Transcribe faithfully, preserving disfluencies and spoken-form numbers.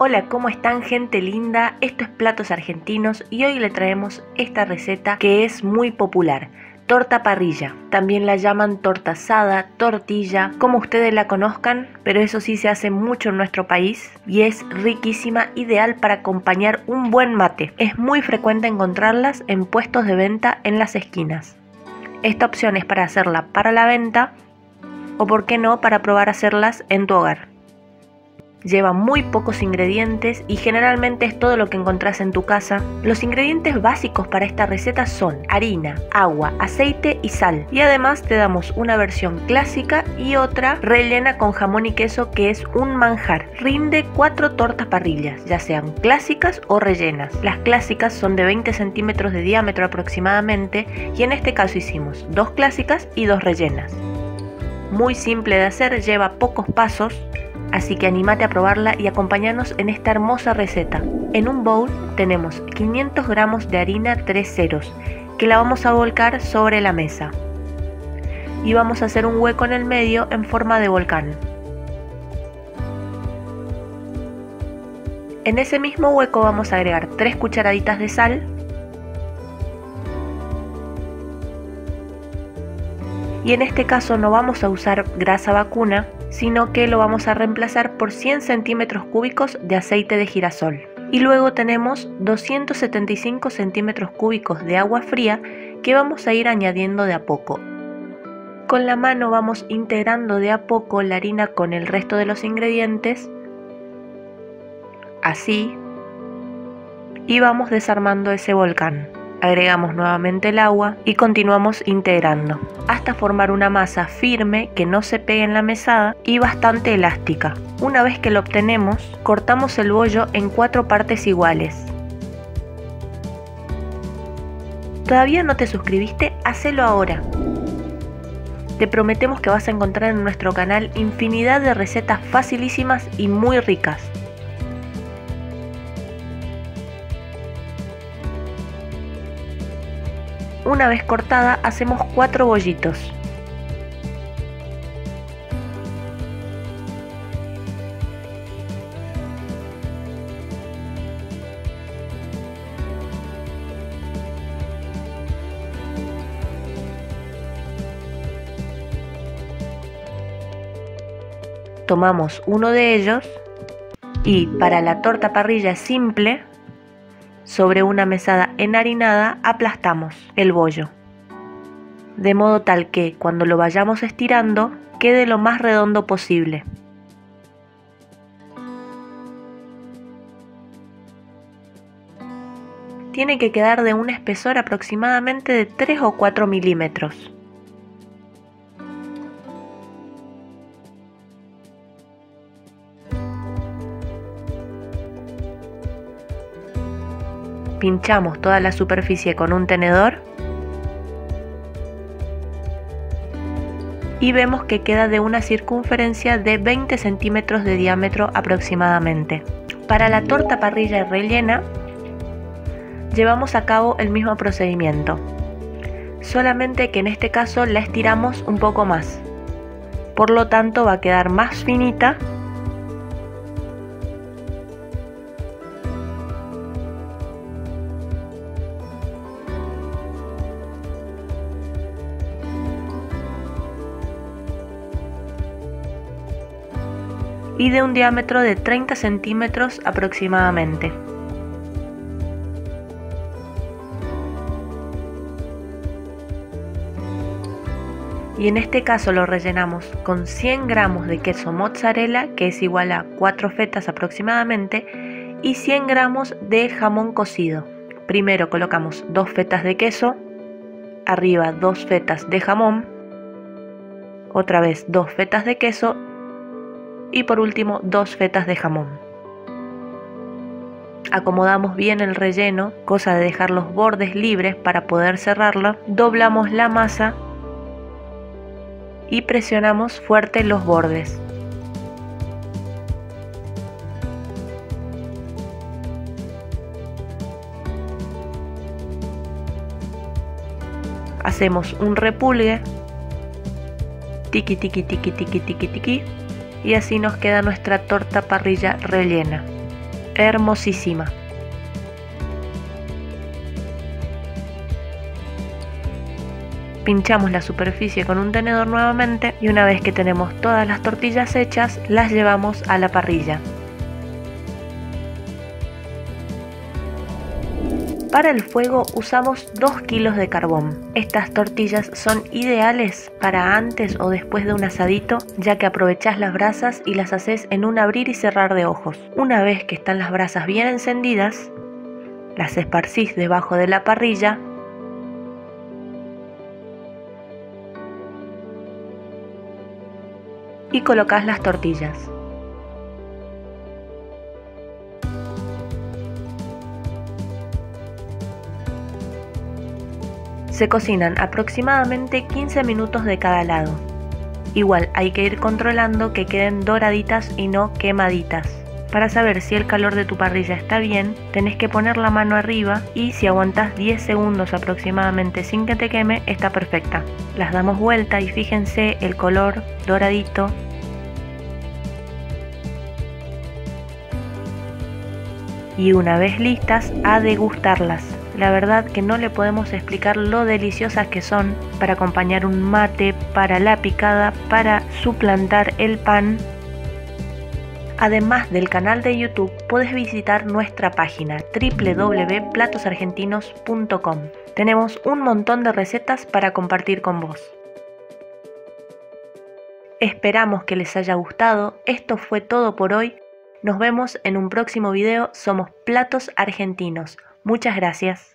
Hola, ¿cómo están, gente linda? Esto es Platos Argentinos y hoy le traemos esta receta que es muy popular. Torta parrilla, también la llaman torta asada, tortilla, como ustedes la conozcan, pero eso sí se hace mucho en nuestro país y es riquísima, ideal para acompañar un buen mate. Es muy frecuente encontrarlas en puestos de venta en las esquinas. Esta opción es para hacerla para la venta o, por qué no, para probar hacerlas en tu hogar. Lleva muy pocos ingredientes y generalmente es todo lo que encontrás en tu casa. Los ingredientes básicos para esta receta son harina, agua, aceite y sal. Y además te damos una versión clásica y otra rellena con jamón y queso, que es un manjar. Rinde cuatro tortas parrillas, ya sean clásicas o rellenas. Las clásicas son de veinte centímetros de diámetro aproximadamente y en este caso hicimos dos clásicas y dos rellenas. Muy simple de hacer, lleva pocos pasos. Así que anímate a probarla y acompáñanos en esta hermosa receta. En un bowl tenemos quinientos gramos de harina tres ceros, que la vamos a volcar sobre la mesa. Y vamos a hacer un hueco en el medio en forma de volcán. En ese mismo hueco vamos a agregar tres cucharaditas de sal. Y en este caso no vamos a usar grasa vacuna, sino que lo vamos a reemplazar por cien centímetros cúbicos de aceite de girasol. Y luego tenemos doscientos setenta y cinco centímetros cúbicos de agua fría que vamos a ir añadiendo de a poco. Con la mano vamos integrando de a poco la harina con el resto de los ingredientes, así, y vamos desarmando ese volcán. Agregamos nuevamente el agua y continuamos integrando hasta formar una masa firme que no se pegue en la mesada y bastante elástica. Una vez que lo obtenemos, cortamos el bollo en cuatro partes iguales. ¿Todavía no te suscribiste? Hacelo ahora. Te prometemos que vas a encontrar en nuestro canal infinidad de recetas facilísimas y muy ricas. Una vez cortada, hacemos cuatro bollitos. Tomamos uno de ellos y para la torta parrilla simple, sobre una mesada enharinada aplastamos el bollo, de modo tal que cuando lo vayamos estirando quede lo más redondo posible. Tiene que quedar de un espesor aproximadamente de tres o cuatro milímetros. Pinchamos toda la superficie con un tenedor y vemos que queda de una circunferencia de veinte centímetros de diámetro aproximadamente. Para la torta parrilla rellena llevamos a cabo el mismo procedimiento, solamente que en este caso la estiramos un poco más, por lo tanto va a quedar más finita y de un diámetro de treinta centímetros aproximadamente. Y en este caso lo rellenamos con cien gramos de queso mozzarella, que es igual a cuatro fetas aproximadamente, y cien gramos de jamón cocido. Primero colocamos dos fetas de queso, arriba dos fetas de jamón, otra vez dos fetas de queso y por último dos fetas de jamón. Acomodamos bien el relleno, cosa de dejar los bordes libres para poder cerrarlo. Doblamos la masa y presionamos fuerte los bordes. Hacemos un repulgue, tiqui tiqui tiqui tiqui tiqui tiqui, y así nos queda nuestra torta parrilla rellena. hermosísima. Pinchamos la superficie con un tenedor nuevamente y una vez que tenemos todas las tortillas hechas, las llevamos a la parrilla. Para el fuego usamos dos kilos de carbón. Estas tortillas son ideales para antes o después de un asadito, ya que aprovechás las brasas y las haces en un abrir y cerrar de ojos. Una vez que están las brasas bien encendidas, las esparcís debajo de la parrilla y colocás las tortillas. Se cocinan aproximadamente quince minutos de cada lado. Igual hay que ir controlando que queden doraditas y no quemaditas. Para saber si el calor de tu parrilla está bien, tenés que poner la mano arriba y si aguantás diez segundos aproximadamente sin que te queme, está perfecta. Las damos vuelta y fíjense el color doradito. Y una vez listas, a degustarlas. La verdad que no le podemos explicar lo deliciosas que son para acompañar un mate, para la picada, para suplantar el pan. Además del canal de YouTube, puedes visitar nuestra página w w w punto platos argentinos punto com. Tenemos un montón de recetas para compartir con vos. Esperamos que les haya gustado. Esto fue todo por hoy. Nos vemos en un próximo video. Somos Platos Argentinos. Muchas gracias.